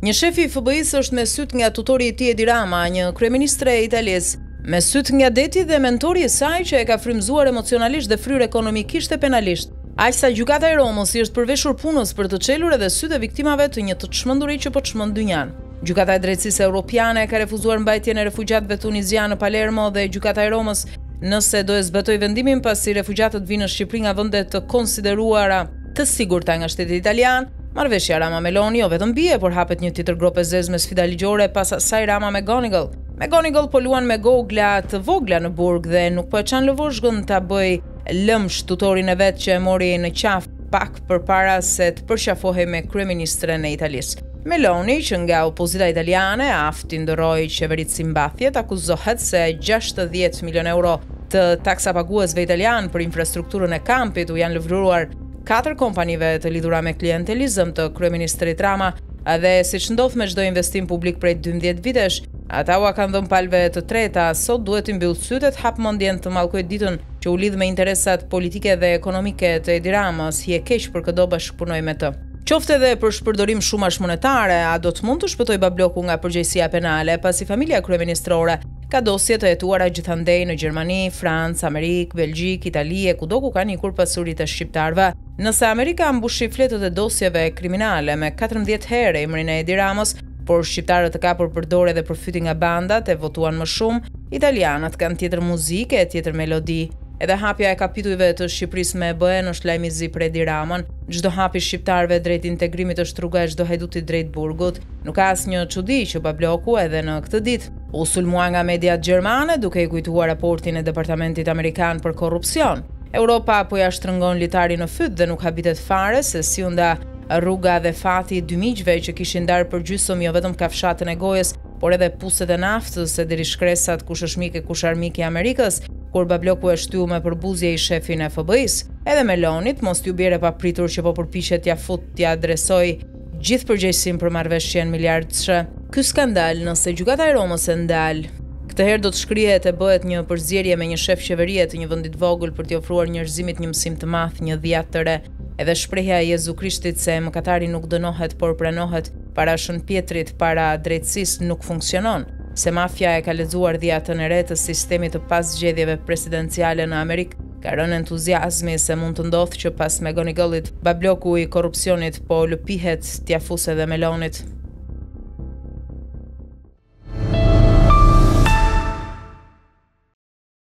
Një shefi i FBI-s është me syt nga tutori i tij Edi Rama, një kryeministre e Italisë, me syt nga deti dhe mentori i saj që e ka frymzuar emocionalisht dhe fryrë ekonomikisht e penalisht. Aq sa gjykata e Romës i është përveshur punës për të çelur edhe sytë e viktimave të një të çmenduri që po çmend dynjan. Gjykata e Drejtësisë Evropiane ka refuzuar mbajtjen e refugjatëve tunizianë në Palermo dhe gjykata e Romës nëse do e zbatoj vendimin pasi refugjatët vinë në Shqipëri nga vende të konsideruara të sigurta nga shteti italian. Marrëveshja Rama-Meloni jo vetëm bie, por hapet një tjetër grop e zezë me sfida ligjore pas asaj Rama-McGonigal. McGonigal po luan me gogla të vogla në burg dhe nuk po e çan lëvozhgën ta bëj lëmsh tutorin e vet që e mori në qaf pak përpara se të përqafohej me kryeministren e Italisë. Meloni, që nga opozita italiane afti ndërroi qeveritë si mbathjet, akuzohet se 60 milion euro të taksapaguesve italian për infrastrukturën e kampit u janë lëvruar 4 kompanive të lidhura me klientelizëm të kryeministrit Rama, dhe siç ndodh me çdo investim publik prej 12 vitesh, ata u kanë dhënë palve të treta, sot duhet i mbyll sytet, hap mendjen të mallkojë ditën që u lidh me interesat politike dhe ekonomike të Edi Ramës, hi e keq për këdo bashkëpunoj me të. Qofte edhe për shpërdorim shumash monetare, a do të mund të shpëtoj Babloku nga përgjegjësia penale, pasi familja kryeministrore ka dosje të hetuara gjithandej në Gjermani, Francë, Amerikë, Belgjik, Itali e kudo ku kanë ikur pasuritë e shqiptarëve. Nëse Amerika mbushi fletët e dosjeve kriminale me 14 herë emrin e Edi Ramës, por shqiptarët të kapur për dorë dhe përfyti nga bandat e votuan më shumë, italianët kanë tjetër muzikë e tjetër melodi. Edhe hapja e kapitujve të Shqipërisë me BE-n është lajmizi për Edi Ramën. Çdo hap i shqiptarëve drejt integrimit është rruga e çdo hajduti drejt burgut. Nuk ka asnjë çudi që Babloku edhe në këtë ditë u sulmua nga mediat gjermane duke i kujtuar raportin e Departamentit Amerikan për korrupsion. Europa po ja shtrëngon litarin në fyt dhe nuk habitet fare se si u nda rruga dhe fati dy miqve që kishin ndarë përgjysmë jo vetëm kafshatën e gojës, por edhe puset e naftës e deri shkresat kush është mik e kush armik i Amerikës, kur Babloku e shtyu me përbuzje i shefin e FBI-s. Edhe Melonit mos t'ju bjerë pa pritur që po përpiqet t'ja adresoj gjithë përgjegjësinë për marrëveshjen miliardëshe. Ky skandal, nëse gjykata e Romës e ndal, këtë herë do të shkrihet e bëhet një përzierje me një shef qeverie të një vendi të vogël për t'i ofruar njerëzimit një mësim të madh, një dhjat të re. Edhe shprehja e Jezu Krishtit se mëkatari nuk dënohet por pranohet para Shën Pjetrit, para drejtësisë nuk funksionon. Se mafia e ka lexuar dhjatën e re të sistemit të pasgjedhjeve presidenciale në Amerikë, ka rënë entuziazmi se mund të ndodhë që pas McGonigalit, Babloku i korrupsionit po lëpihet t'ia fusë edhe Melonit.